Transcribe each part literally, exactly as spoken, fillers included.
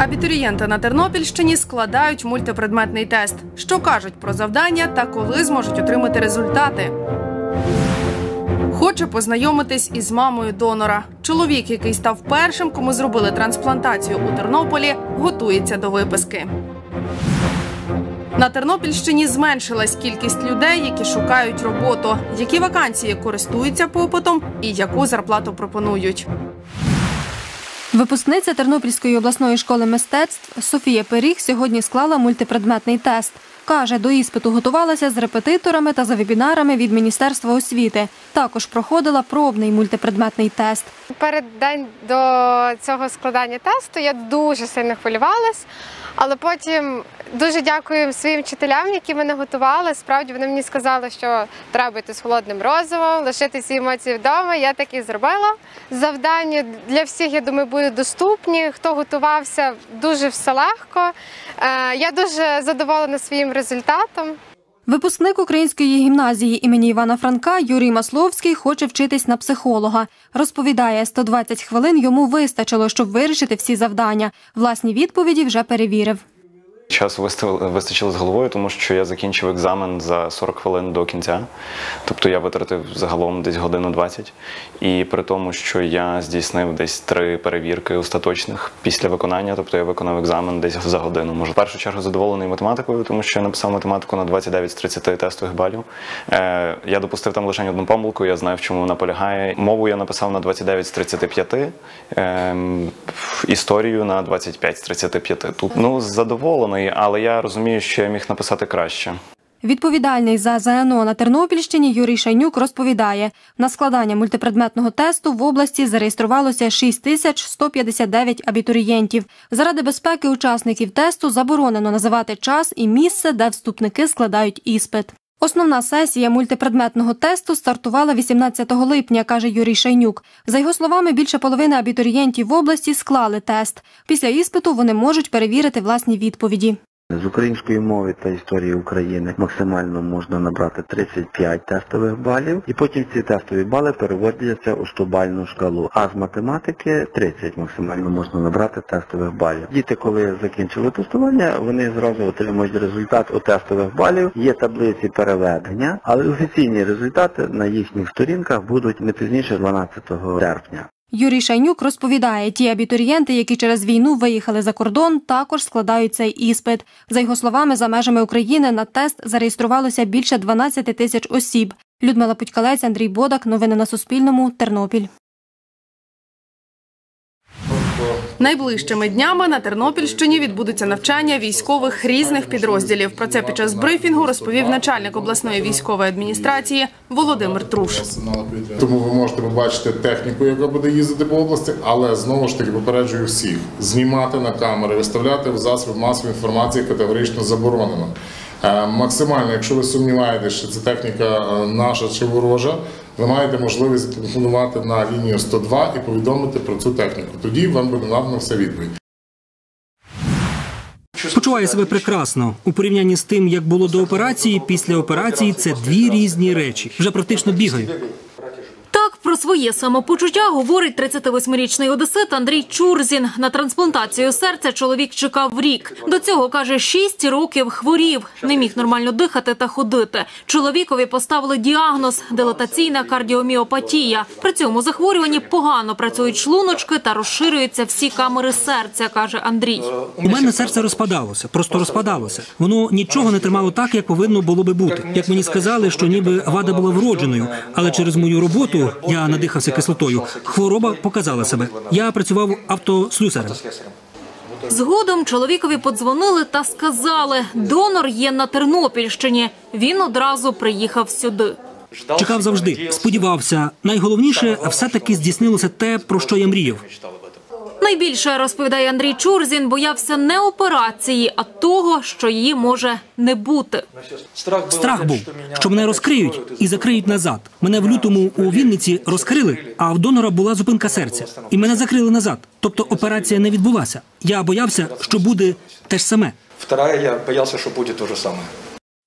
Абітурієнти на Тернопільщині складають мультипредметний тест. Що кажуть про завдання та коли зможуть отримати результати? Хоче познайомитись із мамою донора. Чоловік, який став першим, кому зробили трансплантацію у Тернополі, готується до виписки. На Тернопільщині зменшилась кількість людей, які шукають роботу. Які вакансії користуються попитом і яку зарплату пропонують? Випускниця Тернопільської обласної школи мистецтв Софія Періг сьогодні склала мультипредметний тест. Каже, до іспиту готувалася з репетиторами та за вебінарами від Міністерства освіти. Також проходила пробний мультипредметний тест. Перед день до цього складання тесту я дуже сильно хвилювалась, але потім дуже дякую своїм вчителям, які мене готували. Справді вони мені сказали, що треба йти з холодним розумом, лишити всі емоції вдома. Я так і зробила. Завдання для всіх, я думаю, будуть доступні. Хто готувався, дуже все легко. Я дуже задоволена своїм результатом. Випускник Української гімназії імені Івана Франка Юрій Масловський хоче вчитись на психолога. Розповідає, сто двадцять хвилин йому вистачило, щоб вирішити всі завдання. Власні відповіді вже перевірив. Часу вистачило з головою, тому що я закінчив екзамен за сорок хвилин до кінця. Тобто я витратив загалом десь годину двадцять. І при тому, що я здійснив десь три перевірки остаточних після виконання, тобто я виконав екзамен десь за годину. Можу в першу чергу задоволений математикою, тому що я написав математику на двадцять дев'ять з тридцяти тестових балів. Е, я допустив там лише одну помилку, я знаю, в чому вона полягає. Мову я написав на двадцять дев'ять з тридцяти п'яти, е, історію на двадцять п'ять з тридцяти п'яти. Тут, ну, задоволений. Але я розумію, що я міг написати краще. Відповідальний за ЗНО на Тернопільщині Юрій Шайнюк розповідає, на складання мультипредметного тесту в області зареєструвалося шість тисяч сто п'ятдесят дев'ять абітурієнтів. Заради безпеки учасників тесту заборонено називати час і місце, де вступники складають іспит. Основна сесія мультипредметного тесту стартувала вісімнадцятого липня, каже Юрій Шайнюк. За його словами, більше половини абітурієнтів в області склали тест. Після іспиту вони можуть перевірити власні відповіді. З української мови та історії України максимально можна набрати тридцять п'ять тестових балів, і потім ці тестові бали переводяться у стобальну шкалу. А з математики тридцять максимально можна набрати тестових балів. Діти, коли закінчили тестування, вони зразу отримують результат у тестових балів. Є таблиці переведення, але офіційні результати на їхніх сторінках будуть не пізніше дванадцятого серпня. Юрій Шайнюк розповідає, ті абітурієнти, які через війну виїхали за кордон, також складають цей іспит. За його словами, за межами України на тест зареєструвалося більше дванадцяти тисяч осіб. Людмила Путькалець, Андрій Бодак. Новини на Суспільному. Тернопіль. Найближчими днями на Тернопільщині відбудуться навчання військових різних підрозділів. Про це під час брифінгу розповів начальник обласної військової адміністрації Володимир Труш. Тому ви можете побачити техніку, яка буде їздити по області, але знову ж таки попереджую всіх. Знімати на камери, виставляти в засоби масової інформації категорично заборонено. Максимально, якщо ви сумніваєтесь, що це техніка наша чи ворожа, ви маєте можливість зателефонувати на лінію сто два і повідомити про цю техніку. Тоді вам буде надана вся відповідь. Почуваю себе прекрасно. У порівнянні з тим, як було до операції, після операції – це дві різні речі. Вже практично бігаю. Так про своє самопочуття говорить тридцятивосьмирічний одесит Андрій Чурзін. На трансплантацію серця чоловік чекав рік. До цього, каже, шість років хворів. Не міг нормально дихати та ходити. Чоловікові поставили діагноз – дилатаційна кардіоміопатія. При цьому захворюванні погано працюють шлуночки та розширюються всі камери серця, каже Андрій. У мене серце розпадалося, просто розпадалося. Воно нічого не тримало так, як повинно було би бути. Як мені сказали, що ніби вада була вродженою, але через мою роботу я надихався кислотою. Хвороба показала себе. Я працював автослюсарем. Згодом чоловікові подзвонили та сказали, донор є на Тернопільщині. Він одразу приїхав сюди. Чекав завжди, сподівався. Найголовніше, все-таки здійснилося те, про що я мріяв. Найбільше, розповідає Андрій Чурзін, боявся не операції, а того, що її може не бути. Страх був, що мене розкриють і закриють назад. Мене в лютому у Вінниці розкрили, а в донора була зупинка серця. І мене закрили назад. Тобто операція не відбулася. Я боявся, що буде те ж саме. Вторая, я боявся, що буде те ж саме.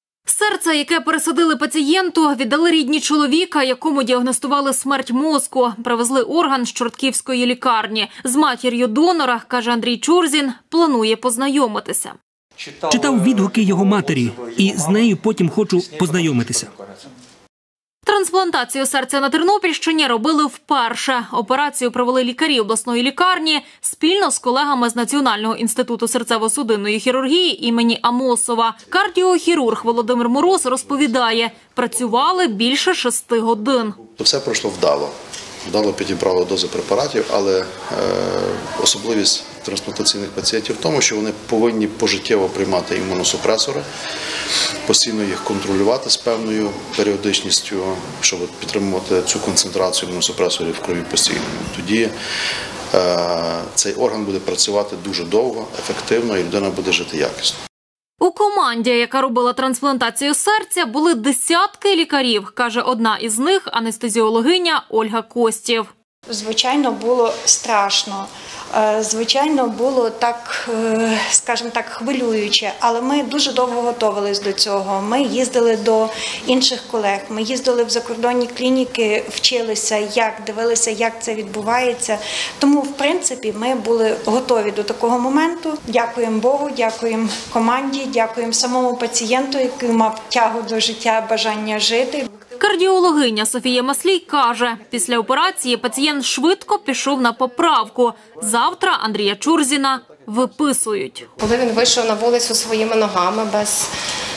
Серце, яке пересадили пацієнту, віддали рідні чоловіка, якому діагностували смерть мозку. Привезли орган з Чортківської лікарні. З матір'ю донора, каже Андрій Чурзін, планує познайомитися. Читав відгуки його матері, і з нею потім хочу познайомитися. Трансплантацію серця на Тернопільщині робили вперше. Операцію провели лікарі обласної лікарні спільно з колегами з Національного інституту серцево-судинної хірургії імені Амосова. Кардіохірург Володимир Мороз розповідає, працювали більше шести годин. Все пройшло вдало. Вдало підібрало дози препаратів, але е, особливість трансплантаційних пацієнтів в тому, що вони повинні пожиттєво приймати імуносупресори, постійно їх контролювати з певною періодичністю, щоб підтримувати цю концентрацію імуносупресорів в крові постійно. Тоді е, цей орган буде працювати дуже довго, ефективно і людина буде жити якісно. У команді, яка робила трансплантацію серця, були десятки лікарів, каже одна із них – анестезіологиня Ольга Костів. Звичайно, було страшно. Звичайно, було так, скажімо так, хвилююче, але ми дуже довго готувалися до цього. Ми їздили до інших колег, ми їздили в закордонні клініки, вчилися, як, дивилися, як це відбувається. Тому, в принципі, ми були готові до такого моменту. Дякуємо Богу, дякуємо команді, дякуємо самому пацієнту, який мав тягу до життя, бажання жити. Кардіологиня Софія Маслій каже, після операції пацієнт швидко пішов на поправку. Завтра Андрія Чурзіна виписують. Коли він вийшов на вулицю своїми ногами без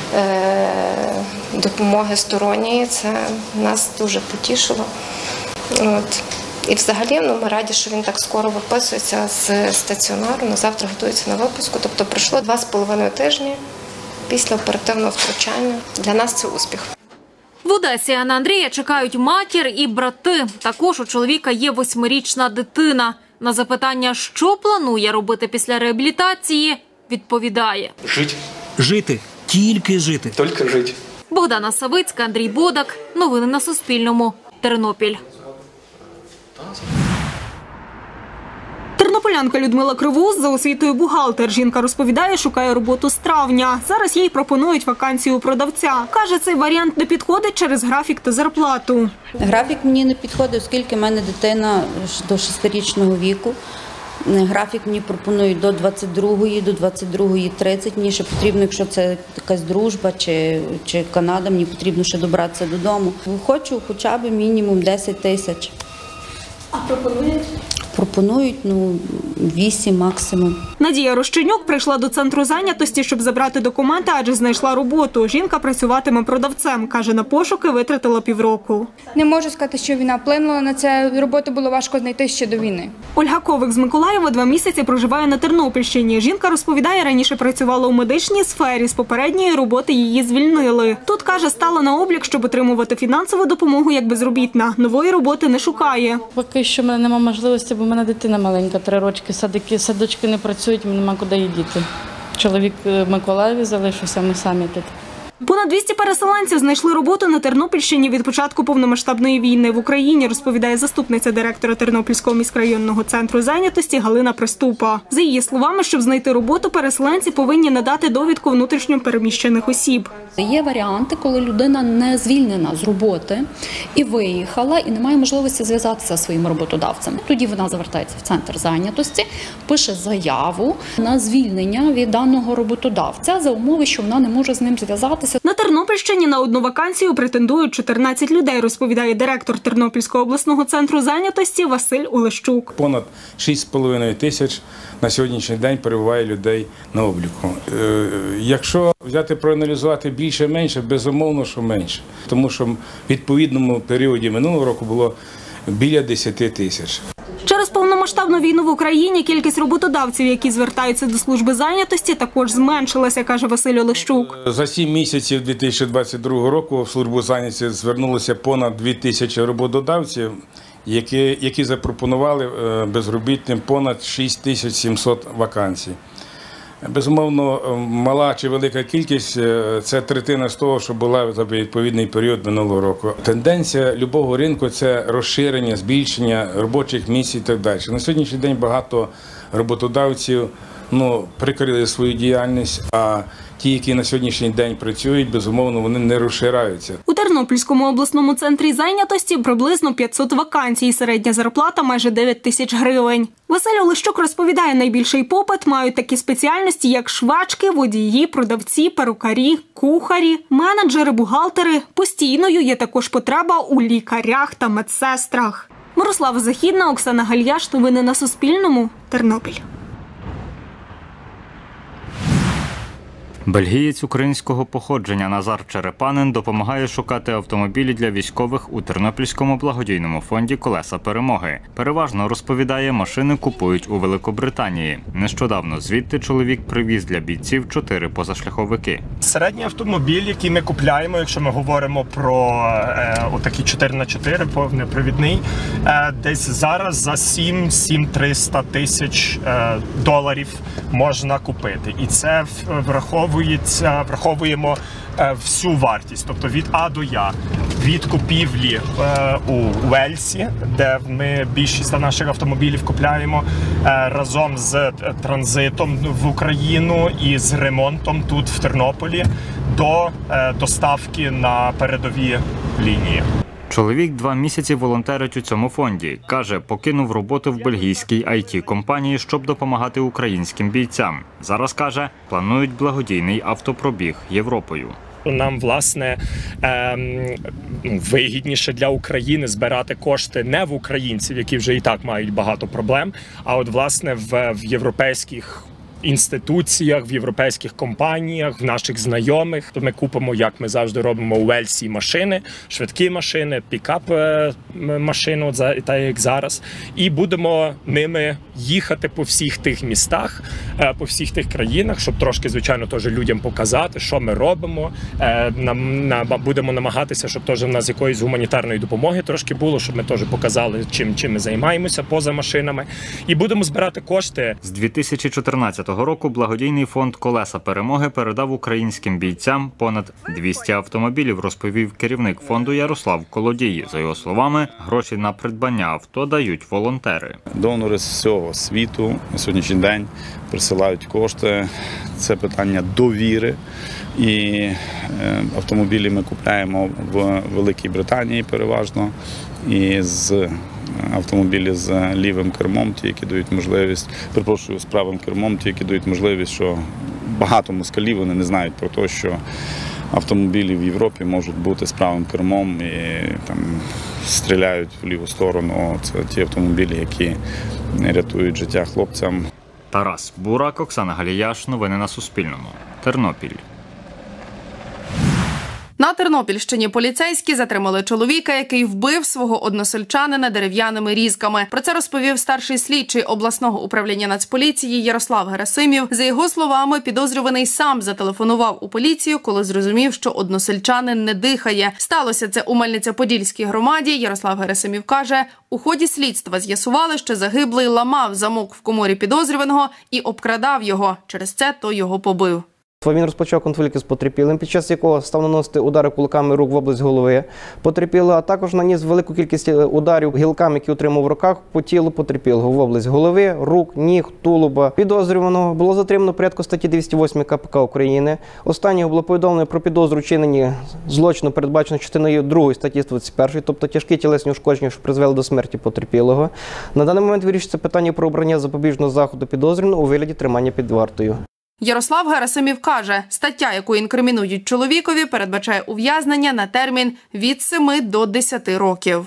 е, допомоги сторонньої, це нас дуже потішило. От. І взагалі ну, ми раді, що він так скоро виписується з стаціонару, на завтра готується на випуску. Тобто пройшло два з половиною тижні після оперативного втручання. Для нас це успіх. В Одесі на Андрія чекають матір і брати. Також у чоловіка є восьмирічна дитина. На запитання, що планує робити після реабілітації, відповідає. Жити. Жити. Тільки жити. Тільки жити. Богдана Савицька, Андрій Бодак. Новини на Суспільному. Тернопіль. Тернополянка Людмила Кривоус за освітою бухгалтер. Жінка розповідає, шукає роботу з травня. Зараз їй пропонують вакансію продавця. Каже, цей варіант не підходить через графік та зарплату. Графік мені не підходить, оскільки в мене дитина до шестирічного віку. Графік мені пропонують до двадцять другої, до двадцять другої тридцять. Мені ще потрібно, якщо це якась дружба чи, чи Канада, мені потрібно ще добратися додому. Хочу хоча б мінімум десять тисяч. А пропонують? Пропонують, ну, вісім максимум. Надія Рощенюк прийшла до центру зайнятості, щоб забрати документи, адже знайшла роботу. Жінка працюватиме продавцем. Каже, на пошуки витратила півроку. Не можу сказати, що війна вплинула на це. Роботу було важко знайти ще до війни. Ольга Ковик з Миколаєва два місяці проживає на Тернопільщині. Жінка розповідає, раніше працювала у медичній сфері. З попередньої роботи її звільнили. Тут, каже, стала на облік, щоб отримувати фінансову допомогу як безробітна. Нової роботи не шукає. Поки що в мене немає можливості, бо в мене дитина маленька, три рочки, садики, садочки не працюють, мені нема куди її діти. Чоловік в Миколаєві залишився, ми самі тут. Понад двісті переселенців знайшли роботу на Тернопільщині від початку повномасштабної війни в Україні, розповідає заступниця директора Тернопільського міськрайонного центру зайнятості Галина Приступа. За її словами, щоб знайти роботу, переселенці повинні надати довідку внутрішньо переміщених осіб. Є варіанти, коли людина не звільнена з роботи і виїхала, і не має можливості зв'язатися зі своїм роботодавцем. Тоді вона звертається в центр зайнятості, пише заяву на звільнення від даного роботодавця за умови, що вона не може з ним зв'язатися. На Тернопільщині на одну вакансію претендують чотирнадцять людей, розповідає директор Тернопільського обласного центру зайнятості Василь Олещук. Понад шість з половиною тисяч на сьогоднішній день перебуває людей на обліку. Якщо взяти проаналізувати більше-менше, безумовно, що менше. Тому що в відповідному періоді минулого року було біля десяти тисяч. Через повномасштабну війну в Україні кількість роботодавців, які звертаються до служби зайнятості, також зменшилася, каже Василь Олещук. За сім місяців дві тисячі двадцять другого року в службу зайнятості звернулося понад дві тисячі роботодавців, які, які запропонували безробітним понад шість тисяч сімсот вакансій. Безумовно, мала чи велика кількість – це третина з того, що була за відповідний період минулого року. Тенденція любого ринку – це розширення, збільшення робочих місць і так далі. На сьогоднішній день багато роботодавців ну, прикрили свою діяльність, а ті, які на сьогоднішній день працюють, безумовно, вони не розширяються. У Тернопільському обласному центрі зайнятості приблизно п'ятсот вакансій, середня зарплата майже дев'ять тисяч гривень. Василь Олещук розповідає, найбільший попит мають такі спеціальності, як швачки, водії, продавці, перукарі, кухарі, менеджери, бухгалтери. Постійною є також потреба у лікарях та медсестрах. Мирослава Західна, Оксана Гальяш. Новини на Суспільному. Тернопіль. Бельгієць українського походження Назар Черепанин допомагає шукати автомобілі для військових у Тернопільському благодійному фонді «Колеса перемоги». Переважно, розповідає, машини купують у Великобританії. Нещодавно звідти чоловік привіз для бійців чотири позашляховики. Середній автомобіль, який ми купляємо, якщо ми говоримо про е, отакі чотири на чотири, повнопривідний, е, десь зараз за сім-сім триста тисяч е, доларів можна купити. І це враховує враховуємо всю вартість, тобто від А до Я. Від купівлі у Уельсі, де ми більшість наших автомобілів купляємо, разом з транзитом в Україну і з ремонтом тут в Тернополі, до доставки на передові лінії. Чоловік два місяці волонтерить у цьому фонді. Каже, покинув роботу в бельгійській ай ті-компанії, щоб допомагати українським бійцям. Зараз, каже, планують благодійний автопробіг Європою. Нам, власне, вигідніше для України збирати кошти не в українців, які вже і так мають багато проблем, а от, власне, в європейських інституціях, в європейських компаніях, в наших знайомих. То ми купимо, як ми завжди робимо у Уельсі, машини, швидкі машини, пікап-машину, так як зараз. І будемо ними їхати по всіх тих містах, по всіх тих країнах, щоб трошки, звичайно, теж людям показати, що ми робимо. Будемо намагатися, щоб теж в нас якоїсь гуманітарної допомоги трошки було, щоб ми теж показали, чим, чим ми займаємося поза машинами. І будемо збирати кошти. З дві тисячі чотирнадцятого року благодійний фонд «Колеса перемоги» передав українським бійцям понад двісті автомобілів, розповів керівник фонду Ярослав Колодій. За його словами, гроші на придбання авто дають волонтери. Донори з всього світу на сьогоднішній день присилають кошти. Це питання довіри. І автомобілі ми купляємо в Великій Британії переважно. І з автомобілі з лівим кермом, ті, які дають можливість, перепрошую, з правим кермом, ті, які дають можливість, що багато москалів, вони не знають про те, що автомобілі в Європі можуть бути з правим кермом і там стріляють в ліву сторону. Це ті автомобілі, які рятують життя хлопцям. Тарас Бурак, Оксана Галіяш. Новини на Суспільному. Тернопіль. На Тернопільщині поліцейські затримали чоловіка, який вбив свого односельчанина дерев'яними різками. Про це розповів старший слідчий обласного управління Нацполіції Ярослав Герасимів. За його словами, підозрюваний сам зателефонував у поліцію, коли зрозумів, що односельчанин не дихає. Сталося це у Мельниця-Подільській громаді. Ярослав Герасимів каже, у ході слідства з'ясували, що загиблий ламав замок в коморі підозрюваного і обкрадав його. Через це той його побив. Він розпочав конфлікт з потерпілим, під час якого став наносити удари кулаками рук в область голови потерпілого, а також наніс велику кількість ударів гілками, які отримав в руках, по тілу потерпілого в область голови, рук, ніг, тулуба. Підозрюваного було затримано в порядку статті двісті восьмої ка пе ка України. Останнього було повідомлено про підозру вчинення злочину, передбачено частиною другої статті двадцять першої, тобто тяжкі тілесні ушкодження, що призвели до смерті потерпілого. На даний момент вирішується питання про обрання запобіжного заходу підозрюваного у вигляді тримання під вартою. Ярослав Герасимів каже, стаття, яку інкримінують чоловікові, передбачає ув'язнення на термін від семи до десяти років.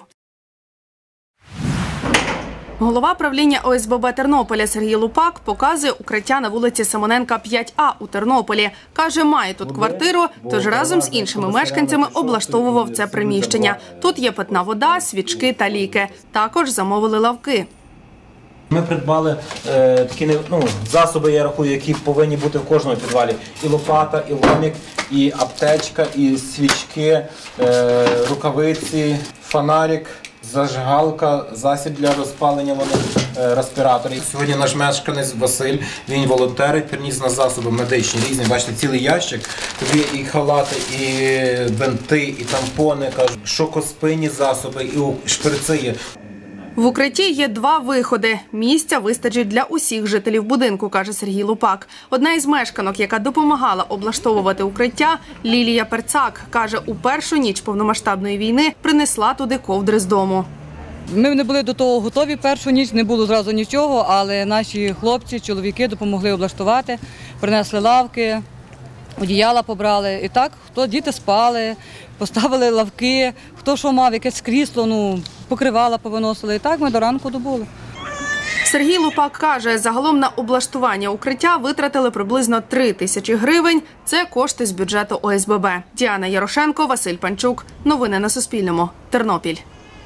Голова правління о ес бе бе Тернополя Сергій Лупак показує укриття на вулиці Симоненка п'ять а у Тернополі. Каже, має тут квартиру, тож разом з іншими мешканцями облаштовував це приміщення. Тут є питна вода, свічки та ліки. Також замовили лавки. Ми придбали е, такі ну, засоби, я рахую, які повинні бути в кожному підвалі. І лопата, і ломик, і аптечка, і свічки, е, рукавиці, фонарик, зажигалка, засіб для розпалення е, респіраторів. Сьогодні наш мешканець Василь, він волонтерить, приніс на засоби медичні різні. Бачите, цілий ящик. Тобі і халати, і бинти, і тампони, кажуть, шокоспинні засоби, і шприци є. В укритті є два виходи. Місця вистачить для усіх жителів будинку, каже Сергій Лупак. Одна із мешканок, яка допомагала облаштовувати укриття, Лілія Перцак, каже, у першу ніч повномасштабної війни принесла туди ковдри з дому. Ми не були до того готові першу ніч, не було зразу нічого, але наші хлопці, чоловіки допомогли облаштувати, принесли лавки, одіяла побрали. І так, хто діти спали, поставили лавки, хто що мав, якесь крісло, ну, покривала повиносили. І так ми до ранку добули. Сергій Лупак каже, загалом на облаштування укриття витратили приблизно три тисячі гривень. Це кошти з бюджету О С Б Б. Діана Ярошенко, Василь Панчук. Новини на Суспільному. Тернопіль.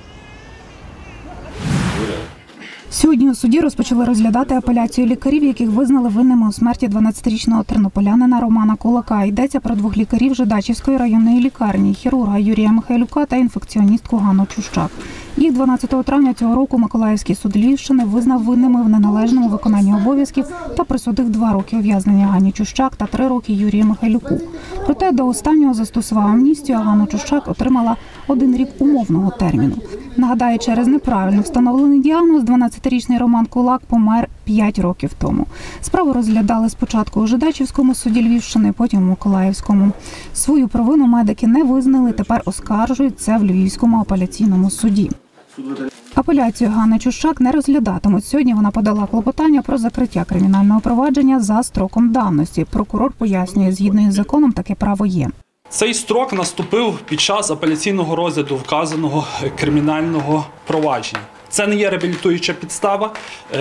Сьогодні у суді розпочали розглядати апеляцію лікарів, яких визнали винними у смерті дванадцятирічного тернополянина Романа Кулака. Йдеться про двох лікарів Жидачівської районної лікарні – хірурга Юрія Михайлюка та інфекціоністку Ганну Чущак. Їх дванадцятого травня цього року Миколаївський суд Львівщини визнав винними в неналежному виконанні обов'язків та присудив два роки ув'язнення Ганні Чущак та три роки Юрію Михайлюку. Проте до останнього застосував амністію, а Ганна Чущак отримала один рік умовного терміну. Нагадаю, через неправильно встановлений діагноз дванадцятирічний Роман Кулак помер п'ять років тому. Справу розглядали спочатку у Жидачівському суді Львівщини, потім у Миколаївському. Свою провину медики не визнали, тепер оскаржують це в Львівському апеляційному суді. Апеляцію Ганни Чущак не розглядатимуть. Сьогодні вона подала клопотання про закриття кримінального провадження за строком давності. Прокурор пояснює, згідно із законом таке право є. Цей строк наступив під час апеляційного розгляду вказаного кримінального провадження. Це не є реабілітуюча підстава.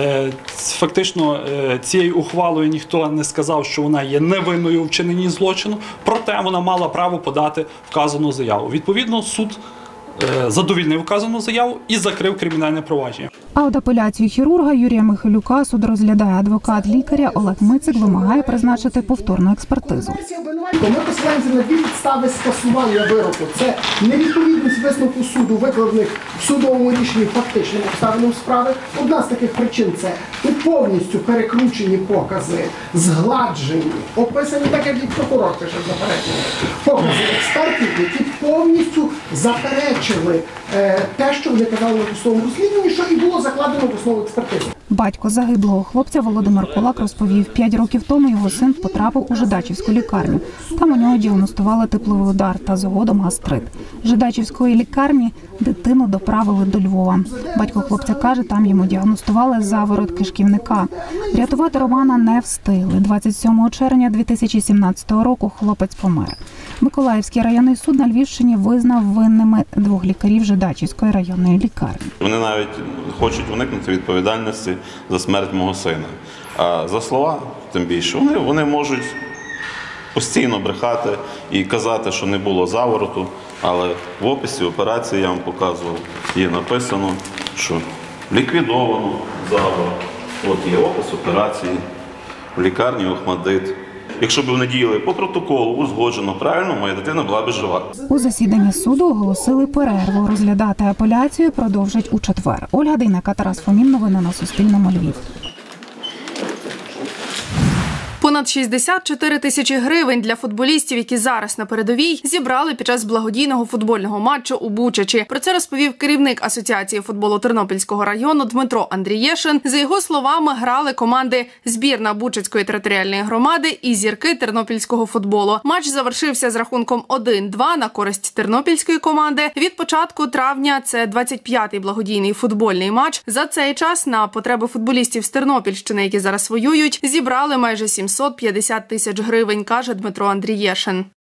Фактично цією ухвалою ніхто не сказав, що вона є невинною у вчиненні злочину, проте вона мала право подати вказану заяву. Відповідно, суд задовільнив вказану заяву і закрив кримінальне провадження. А от апеляцію хірурга Юрія Михайлюка суд розглядає. Адвокат лікаря Олег Мицик вимагає призначити повторну експертизу. Ми посилаємося на дві підстави скасування вироку. Це невідповідність висновку суду, викладених в судовому рішенні фактичним обставинам справи. Одна з таких причин – це повністю перекручені покази, згладжені, описані так, як і прокурор пише в запереченні, покази експертів, які повністю заперечили е, те, що вони казали на досудовому розслідуванні, що і було закладено в основу експертизи. Батько загиблого хлопця Володимир Кулак розповів, п'ять років тому його син потрапив у Жидачівську лікарню. Там у нього діагностували тепловий удар та згодом гастрит. З Жидачівської лікарні дитину доправили до Львова. Батько хлопця каже, там йому діагностували заворот кишківника. Врятувати Романа не встигли. двадцять сьомого червня дві тисячі сімнадцятого року хлопець помер. Миколаївський районний суд на Львівщині визнав винними двох лікарів Жидачівської районної лікарні. Вони навіть хочуть уникнути відповідальності за смерть мого сина. А за слова, тим більше, вони, вони можуть постійно брехати і казати, що не було завороту, але в описі операції, я вам показував, є написано, що ліквідовано заворот. От є опис операції в лікарні Охмадит. Якщо б вони діяли по протоколу, узгоджено, правильно, моя дитина була б жива. У засіданні суду оголосили перерву. Розглядати апеляцію продовжать у четвер. Ольга Дейнека, Тарас Фомін. Новини на Суспільному. Львів. Понад шістдесят чотири тисячі гривень для футболістів, які зараз на передовій, зібрали під час благодійного футбольного матчу у Бучачі. Про це розповів керівник Асоціації футболу Тернопільського району Дмитро Андрієшин. За його словами, грали команди збірна Бучацької територіальної громади і зірки тернопільського футболу. Матч завершився з рахунком один-два на користь тернопільської команди. Від початку травня це двадцять п'ятий благодійний футбольний матч. За цей час на потреби футболістів з Тернопільщини, які зараз воюють, зібрали майже сімсот п'ятдесят тисяч гривень, каже Дмитро Андрієшин.